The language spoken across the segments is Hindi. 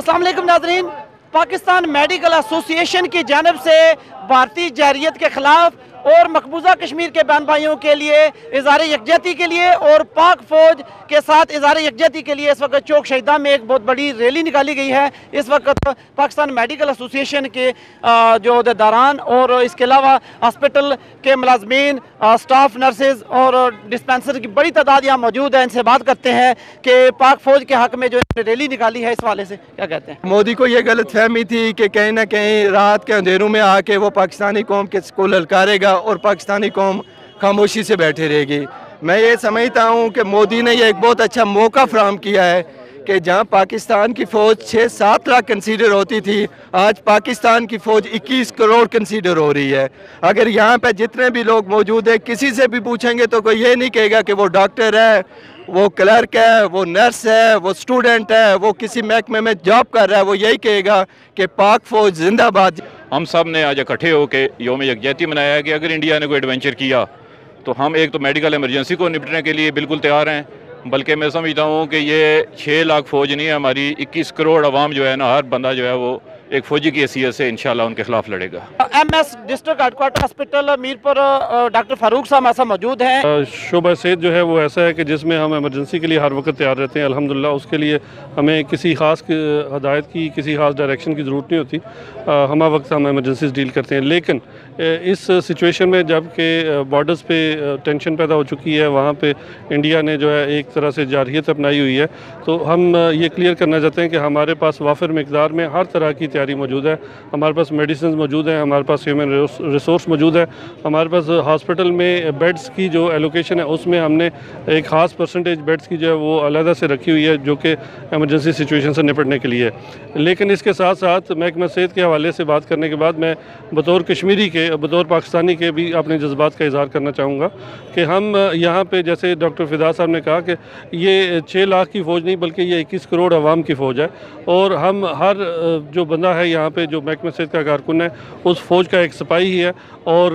अस्सलाम वालेकुम नाज़रीन। पाकिस्तान मेडिकल एसोसिएशन की जानिब से भारतीय जहरियत के खिलाफ और मकबूजा कश्मीर के बहन भाइयों के लिए इज़हार यकजहती के लिए और पाक फ़ौज के साथ इज़हार यकजहती के लिए इस वक्त चौक शहीदा में एक बहुत बड़ी रैली निकाली गई है। इस वक्त पाकिस्तान मेडिकल एसोसिएशन के जो अहदेदारान और इसके अलावा हॉस्पिटल के मुलाजमीन, स्टाफ, नर्सेज और डिस्पेंसर की बड़ी तादाद यहाँ मौजूद है। इनसे बात करते हैं कि पाक फ़ौज के हक़ में जो रैली निकाली है इस वाले से क्या कहते हैं। मोदी को ये गलत फहमी थी कि कहीं ना कहीं रात के अंधेरों में आके वो पाकिस्तानी कौम के को ललकारेगा और पाकिस्तानी कौम खामोशी से बैठे रहेगी। मैं ये समझता हूँ कि मोदी ने ये एक बहुत अच्छा मौका फराहम किया है कि जहाँ पाकिस्तान की फ़ौज 6-7 लाख कंसीडर होती थी, आज पाकिस्तान की फ़ौज 21 करोड़ कंसीडर हो रही है। अगर यहाँ पे जितने भी लोग मौजूद हैं, किसी से भी पूछेंगे तो कोई ये नहीं कहेगा कि वो डॉक्टर है, वो क्लर्क है, वो नर्स है, वो स्टूडेंट है, वो किसी महकमे में जॉब कर रहा है, वो यही कहेगा कि पाक फ़ौज जिंदाबाद। हम सब ने आज इकट्ठे होकर योम यकजहती मनाया कि अगर इंडिया ने कोई एडवेंचर किया तो हम एक तो मेडिकल इमरजेंसी को निपटने के लिए बिल्कुल तैयार हैं, बल्कि मैं समझता हूँ कि ये 6 लाख फ़ौज नहीं है, हमारी 21 करोड़ अवाम जो है ना, हर बंदा जो है वो एक फ़ौजी की हैसियत से इंशाल्लाह उनके खिलाफ लड़ेगा। MS district headquarter hospital Mirpur doctor Farooq साहब ऐसा मौजूद हैं। शोबा सेहत जो है वो ऐसा है कि जिसमें हम इमरजेंसी के लिए हर वक्त तैयार रहते हैं। अल्हम्दुलिल्लाह उसके लिए हमें किसी ख़ास हदायत की, किसी ख़ास डायरेक्शन की ज़रूरत नहीं होती। हम वक्त हम इमरजेंसी डील करते हैं। लेकिन इस सिचुएशन में जब कि बॉर्डर्स पे टेंशन पैदा हो चुकी है, वहाँ पे इंडिया ने जो है एक तरह से जारहियत अपनाई हुई है, तो हम ये क्लियर करना चाहते हैं कि हमारे पास वाफिर मिकदार में हर तरह की तैयारी मौजूद है। हमारे पास मेडिसिन मौजूद हैं, हमारे पास ह्यूमन रिसोर्स मौजूद है, हमारे पास हॉस्पिटल में बेड्स की जो एलोकेशन है उसमें हमने एक ख़ास परसेंटेज बेड्स की जो है वो अलहदा से रखी हुई है, जो कि एमरजेंसी सिचुएशन से निपटने के लिए। लेकिन इसके साथ साथ महकमा सेहत के हवाले से बात करने के बाद मैं बतौर कश्मीरी के, बतौर पाकिस्तानी के भी अपने जज्बात का इज़हार करना चाहूँगा कि हम यहाँ पे जैसे डॉक्टर फिदा साहब ने कहा कि ये 6 लाख की फ़ौज नहीं बल्कि ये 21 करोड़ अवाम की फ़ौज है, और हम हर जो बंदा है यहाँ पे जो महकमा सेहत का कारकुन है उस फ़ौज का एक सिपाही ही है। और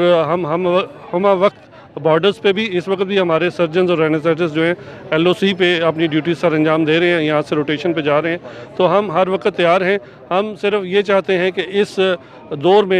हम वक्त बॉर्डर्स पे भी इस वक्त भी हमारे सर्जन्स और एनेस्थेटिस्ट जो हैं LOC पे अपनी ड्यूटी सर अंजाम दे रहे हैं, यहाँ से रोटेशन पे जा रहे हैं, तो हम हर वक्त तैयार हैं। हम सिर्फ ये चाहते हैं कि इस दौर में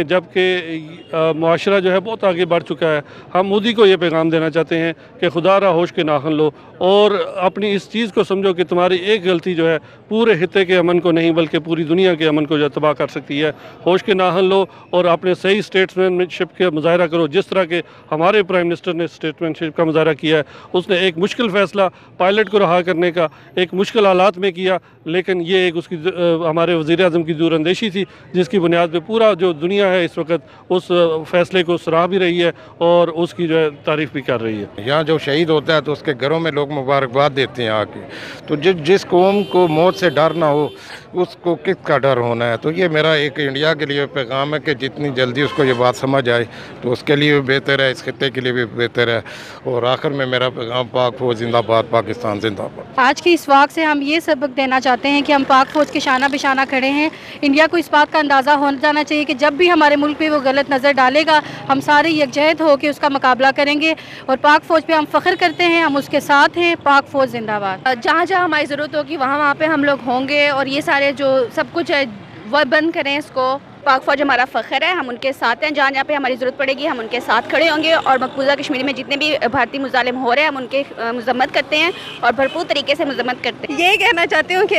जबकि मुआशरा जो है बहुत आगे बढ़ चुका है, हम मोदी को ये पैगाम देना चाहते हैं कि खुदारा होश के नाखन लो और अपनी इस चीज़ को समझो कि तुम्हारी एक गलती जो है पूरे हित्ते के अमन को नहीं बल्कि पूरी दुनिया के अमन को जो तबाह कर सकती है। होश के नाखन लो और अपने सही स्टेट्समैनशिप का मुजाहरा करो, जिस तरह के हमारे प्राइम मिनिस्टर ने स्टेटमेंटशिप का मुजाहरा किया है। उसने एक मुश्किल फ़ैसला पायलट को रहा करने का एक मुश्किल हालात में किया, लेकिन ये एक उसकी हमारे वज़ीर आज़म की दूरअंदेशी थी, जिसकी बुनियाद पे पूरा जो दुनिया है इस वक्त उस फ़ैसले को सराह भी रही है और उसकी जो है तारीफ़ भी कर रही है। यहाँ जो शहीद होता है तो उसके घरों में लोग मुबारकबाद देते हैं आके। तो जिस कौम को मौत से डर ना हो उसको किसका डर होना है। तो ये मेरा एक इंडिया के लिए पैगाम है कि जितनी जल्दी उसको ये बात समझ आए तो उसके लिए भी बेहतर है, इस खित्ते के लिए भी बेहतर है। और आखिर में मेरा पैगाम पाक फ़ौज जिंदाबाद, पाकिस्तान जिंदाबाद। आज की इस वाक़ से हम ये सबक देना चाहते हैं कि हम पाक फ़ौज के शाना बिशाना खड़े हैं। इंडिया को इस बात का अंदाज़ा हो जाना चाहिए कि जब भी हमारे मुल्क पे वो गलत नज़र डालेगा हम सारे यकजहत हो के उसका मुकाबला करेंगे। और पाक फ़ौज पे हम फ़ख्र करते हैं, हम उसके साथ हैं। पाक फ़ौज जिंदाबाद। जहाँ जहाँ हमारी ज़रूरत होगी वहाँ पे हम लोग होंगे और ये सारे जो सब कुछ है वह बंद करें इसको। पाक फ़ौज हमारा फ़ख्र है, हम उनके साथ हैं। जहाँ जहाँ पे हमारी ज़रूरत पड़ेगी हम उनके साथ खड़े होंगे। और मकबूजा कश्मीर में जितने भी भारतीय मुजालिम हो रहे हैं हम उनके मज़म्मत करते हैं और भरपूर तरीके से मज़म्मत करते हैं। ये कहना चाहती हूँ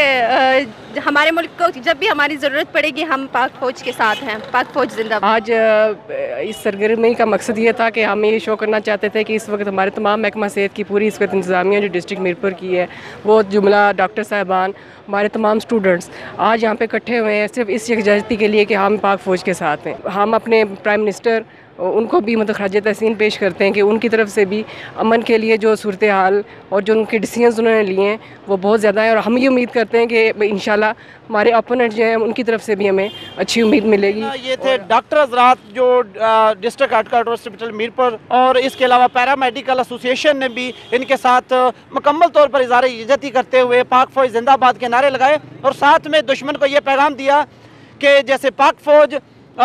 कि हमारे मुल्क को जब भी हमारी ज़रूरत पड़ेगी हम पाक फ़ौज के साथ हैं। पाक फ़ौज जिंदाबाद। आज इस सरगर्मी का मकसद ये था कि हम ये शो करना चाहते थे कि इस वक्त हमारे तमाम महकमा सेहत की पूरी इस वक्त इंतज़ामिया जो डिस्ट्रिक्ट मीरपुर की है, वो जुमला डॉक्टर साहबान, हमारे तमाम स्टूडेंट्स आज यहाँ पे इकट्ठे हुए हैं सिर्फ इस यकजहती के लिए कि हम पाक फ़ौज के साथ हैं। हम अपने प्राइम मिनिस्टर उनको भी मतलब खराज तहसीन पेश करते हैं कि उनकी तरफ से भी अमन के लिए जो सूरत हाल और जो उनके डिसीजंस उन्होंने लिए हैं वो बहुत ज़्यादा है। और हम ये उम्मीद करते हैं कि इंशाल्लाह हमारे अपोनेंट जो हैं उनकी तरफ से भी हमें अच्छी उम्मीद मिलेगी। ये थे डॉक्टर हज़रात जो डिस्ट्रिक्ट हेडक्वार्टर हॉस्पिटल मीरपुर, और इसके अलावा पैरा मेडिकल एसोसिएशन ने भी इनके साथ मुकम्मल तौर पर इज़हार यकजहती करते हुए पाक फ़ौज जिंदाबाद के नारे लगाए और साथ में दुश्मन को ये पैगाम दिया कि जैसे पाक फ़ौज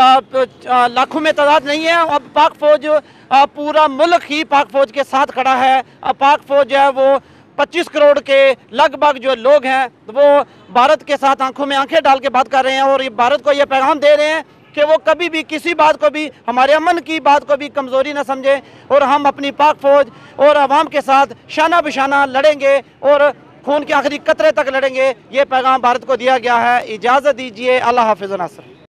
लाखों में तादाद नहीं है, अब पाक फ़ौज पूरा मुल्क ही पाक फ़ौज के साथ खड़ा है। अब पाक फ़ौज जो है वो 25 करोड़ के लगभग जो लोग हैं वो भारत के साथ आंखों में आंखें डाल के बात कर रहे हैं और ये भारत को ये पैगाम दे रहे हैं कि वो कभी भी किसी बात को भी, हमारे अमन की बात को भी कमज़ोरी न समझें और हम अपनी पाक फ़ौज और आवाम के साथ शाना बिशाना लड़ेंगे और खून के आखिरी कतरे तक लड़ेंगे। ये पैगाम भारत को दिया गया है। इजाज़त दीजिए। अल्लाह हाफ़िज़। नासर।